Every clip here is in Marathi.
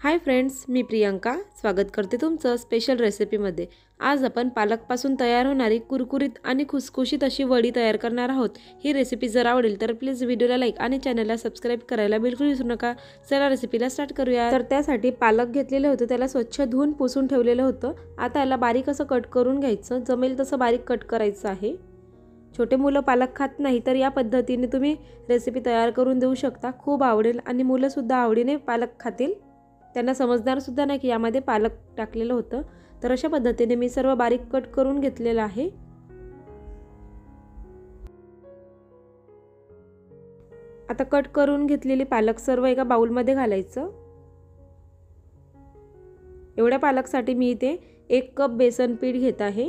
हाय फ्रेंड्स, मी प्रियंका स्वागत करते तुमचं स्पेशल रेसिपीमध्ये। आज आपण पालकपासून तयार होणारी कुरकुरीत आणि खुसखुशीत अशी वडी तयार करणार आहोत। ही रेसिपी जर आवडेल तर प्लीज व्हिडिओला लाईक आणि चॅनलला सबस्क्राइब करायला बिलकुल विसरू नका। चला रेसिपीला स्टार्ट करूया। तर त्यासाठी पालक घेतलेले होते, त्याला स्वच्छ धुवून पुसून ठेवलेलं होतं। आता याला बारीक असं कट करून घ्यायचं, जमेल तसं बारीक कट करायचं आहे। छोटे मुलं पालक खात नाही तर या पद्धतीने तुम्ही रेसिपी तयार करून देऊ शकता, खूप आवडेल आणि मुलं सुद्धा आवडीने पालक खातील। त्यांना समजणार सुद्धा नाही की यामध्ये पालक टाकलेलं होतं। तर अशा पद्धतीने मी सर्व बारीक कट करून घेतलेलं आहे। आता कट करून घेतलेली पालक सर्व एका बाउलमध्ये घालायचं। एवढ्या पालकसाठी मी इथे 1 कप बेसन पीठ घेत आहे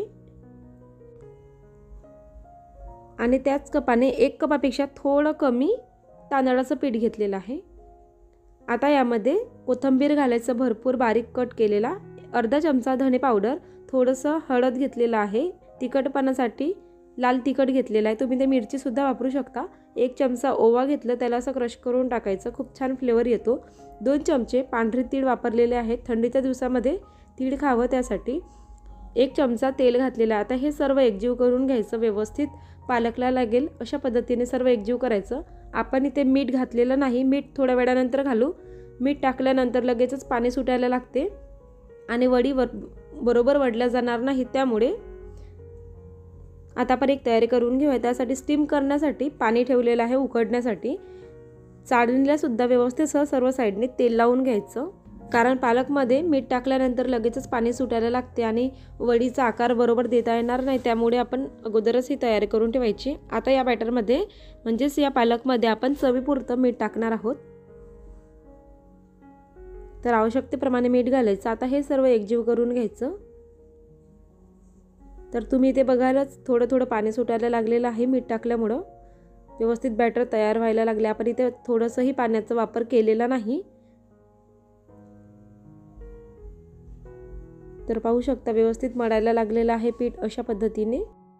आणि त्याच कपाने 1 कपापेक्षा थोडं कमी तांदळाचं पीठ घेतलेलं आहे। आता यामध्ये कोथिंबीर घालायचं, भरपूर बारीक कट केलेला, अर्धा चमचा धने पावडर, थोडंसं हळद घेतलेलं आहे, तिखटपणासाठी लाल तिखट घेतलेला आहे, तुम्ही ते मिरची सुद्धा वापरू शकता। 1 चमचा ओवा घेतलं, त्याला असं क्रश करून टाकायचं, खूप छान फ्लेवर येतो। 2 चमचे पांढरे तीळ वापरलेले आहेत, थंडीच्या दिवसामध्ये तीळ खावं त्यासाठी। 1 चमचा तेल घातलेला। आता हे सर्व एकजीव करून घ्यायचं, व्यवस्थित पालकला लागेल अशा पद्धतीने सर्व एकजीव करायचं। आपण इथे मीठ घातलेलं नाही, मीठ थोड्या वेळानंतर घालू। मीठ टाकल्यानंतर लगेचच पाणी सुटायला लागते आणि वडी बरोबर वडल्या जाणार नाही, त्यामुळे आता आपण एक तयारी करून घेऊया। त्यासाठी स्टीम करण्यासाठी पाणी ठेवलेलं आहे उकळण्यासाठी। चाळणीला सुद्धा व्यवस्थित सर्व साईडने तेल लावून घ्यायचं, कारण पालकमध्ये मीठ टाकल्यानंतर लगेचच पाणी सुटायला लागते आणि वडीचा आकार बरोबर देता येणार नाही, त्यामुळे आपण अगोदरच ही तयारी करून ठेवायची। आता या बॅटरमध्ये म्हणजेच या पालकमध्ये आपण चवीपुरतं मीठ टाकणार आहोत, तर आवश्यकतेप्रमाणे मीठ घालायचं। आता हे सर्व एकजीव करून घ्यायचं। तर तुम्ही इथे बघायलाच थोडं थोडं पाणी सुटायला लागलेलं आहे मीठ टाकल्यामुळं, व्यवस्थित बॅटर तयार व्हायला लागले। आपण इथे थोडंसंही पाण्याचा वापर केलेला नाही, तर पाहू शकता व्यवस्थित मळायला लागलेलं आहे पीठ अशा पद्धतीने।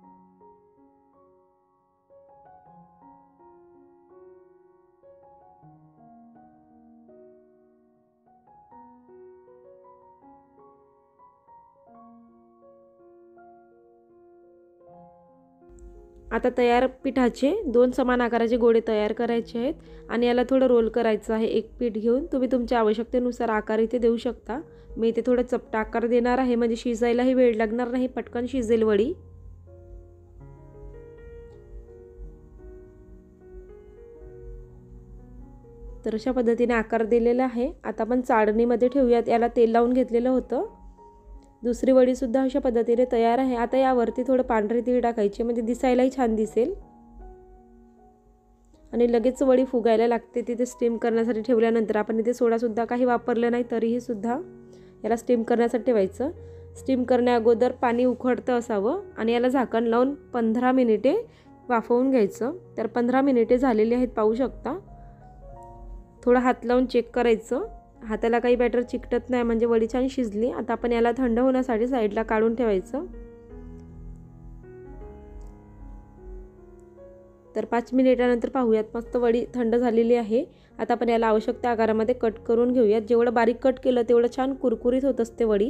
आता तयार पिठाचे 2 समान आकाराचे गोळे तयार करायचे आहेत आणि याला थोडं रोल करायचं आहे। एक पीठ घेऊन तुम्ही तुमच्या आवश्यकतेनुसार आकार इथे देऊ शकता। मी इथे थोडा चपटा आकार देणार आहे, म्हणजे शिजायलाही वेळ लागणार नाही, पटकन शिजेल वडी। तर अशा पद्धतीने आकार दिलेला आहे। आता आपण चाळणीमध्ये ठेवूयात, याला तेल लावून घेतलेलं होतं। दुसरी वडी सुद्धा अशा पद्धतीने तयार आहे। आता यावरती थोडं पांढरे तीळ टाकायचे, म्हणजे दिसायलाही छान दिसेल आणि लगेच वडी फुगायला लागते तिथे स्टीम करण्यासाठी ठेवल्यानंतर। आपण इथे सोडा सुद्धा काही वापरलं नाही, तरीही सुद्धा याला स्टीम करण्यासाठी ठेवायचं। स्टीम करण्या अगोदर पाणी उकळतं असावं आणि याला झाकण लावून 15 मिनिटे वाफवून घ्यायचं। तर 15 मिनिटे झालेली आहेत, पाहू शकता। थोडा हात लावून चेक करायचं, हाताला काही बॅटर चिकटत नाही, म्हणजे वडी छान शिजली। आता आपण याला थंड होण्यासाठी साईडला काढून ठेवायचं। तर 5 मिनिटानंतर पाहूयात, मस्त वडी थंड झालेली आहे। आता आपण याला आवश्यक त्या आकारामध्ये कट करून घेऊयात। जेवढं बारीक कट केलं तेवढं छान कुरकुरीत होत असते वडी।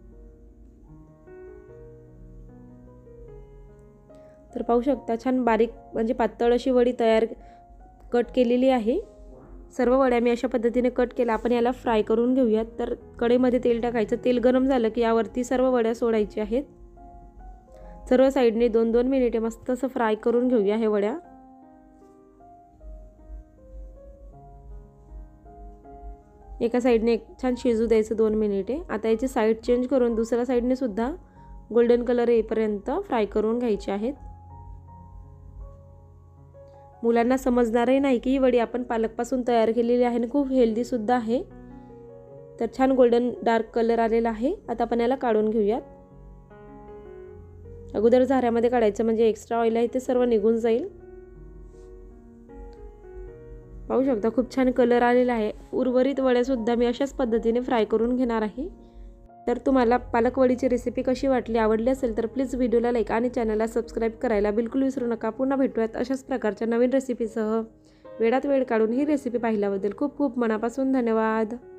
तर पाहू शकता छान बारीक म्हणजे पातळ अशी वडी तयार कट केलेली आहे। सर्व वड्या मी अशा पद्धतीने कट केला। आपण याला फ्राय करून घेऊयात। तर कढईमध्ये तेल टाकायचं, तेल गरम झालं की यावरती सर्व वड्या सोडायच्या आहेत। सर्व साईडने 2-2 मिनिटे मस्त असं फ्राय करून घेऊया हे वड्या। एका साईडने छान शिजू द्यायचं 2 मिनिटे। आता याची साईड चेंज करून दुसऱ्या साईडने सुद्धा गोल्डन कलर येईपर्यंत फ्राय करून घ्यायचे आहेत। मुलांना समजणारही नाही की ही वडी आपण पालकपासून तयार केलेली आहे आणि खूप हेल्दी सुद्धा आहे। तर छान गोल्डन डार्क कलर आलेला आहे। आता आपण याला काढून घेऊयात। अगोदर झाऱ्यामध्ये काढायचं, म्हणजे एक्स्ट्रा ऑइल आहे ते सर्व निघून जाईल। पाहू शकता खूप छान कलर आलेला आहे। उर्वरित वड्या सुद्धा मी अशाच पद्धतीने फ्राय करून घेणार आहे। तर तुम्हाला पालक वडीची रेसिपी कशी वाटली, आवडली असेल तर प्लीज व्हिडिओला लाईक आणि चॅनलला सबस्क्राइब करायला बिलकुल विसरू नका। पुन्हा भेटूयात अशाच प्रकारच्या नवीन रेसिपीसह। वेळात वेळ काढून ही रेसिपी पाहिल्याबद्दल खूप खूप मनापासून धन्यवाद।